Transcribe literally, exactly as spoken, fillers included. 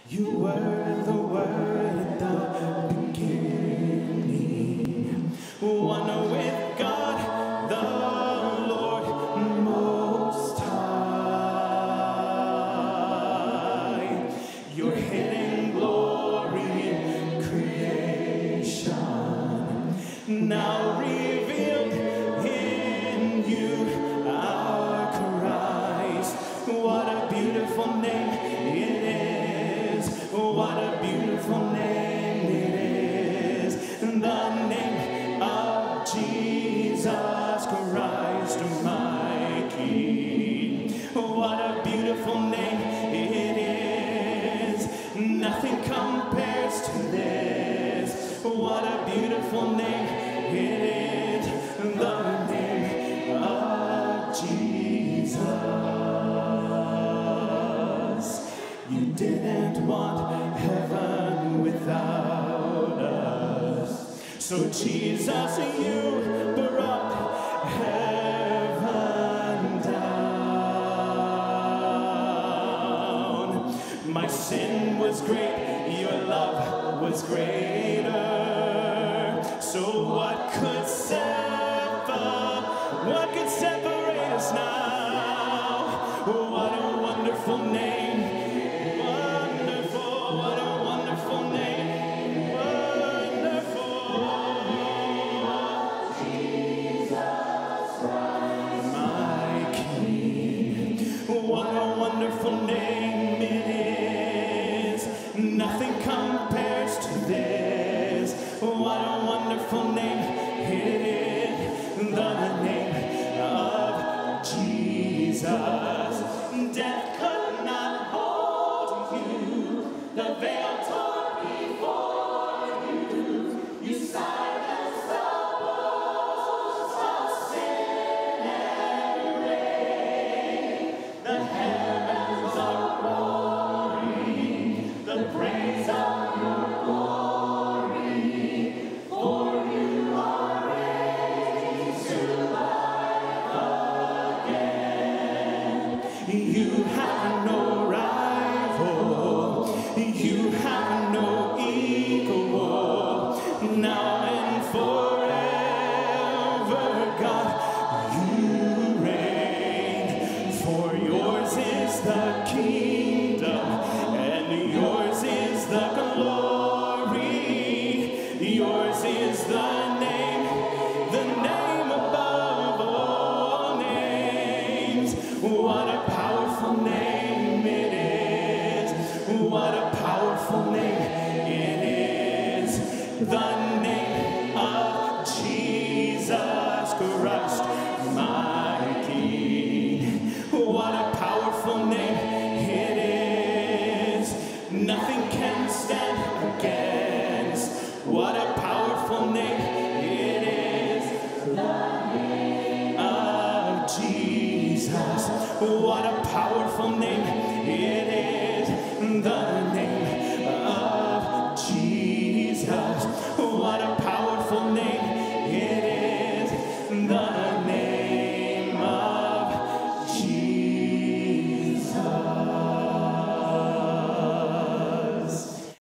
You were the Word at the beginning, one with God, the Lord Most High. Your hidden glory in creation, now revealed in you, our Christ. What a beautiful name it is. What a beautiful name it is. The name of Jesus Christ, my King. What a beautiful name it is. Nothing compares to this. What a beautiful name it is. The name of Jesus. You didn't want heaven without us, so Jesus, you brought heaven down. My sin was great, your love was greater. So what could sever, what could separate us now? What a wonderful name. Wonderful name it is. Nothing compares to this. What a wonderful name it is. The name of Jesus. Death could not hold you. The veil tore before you. You silenced the voice of sin and rain. The heavens are roaring, the praise of your glory, for you are raised to life again. You have no rival, you have no equal, now and forever, God, you reign, for yours is the kingdom, and yours is the glory, yours is the name, the name above all names. What a powerful name it is. What a powerful name it is. The name of Jesus Christ, my King. What a powerful name it is. Nothing can stand against. What a powerful name it is. The name of Jesus. What a powerful name it is. The name of Jesus. What a powerful name.